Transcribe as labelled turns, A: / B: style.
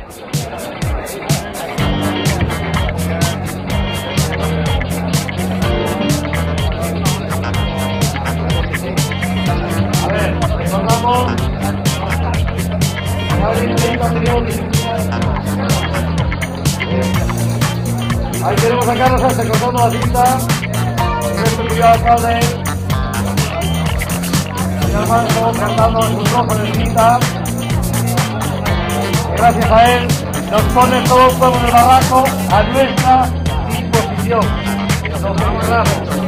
A: A ver, recordamos. Ahí tenemos a Carlos Sánchez cortando la cinta. Nuestro querido alcalde. Señor Manso cantando su trozo de cinta. Gracias a él nos pone todo el pueblo del barranco a nuestra disposición. Nos vemos.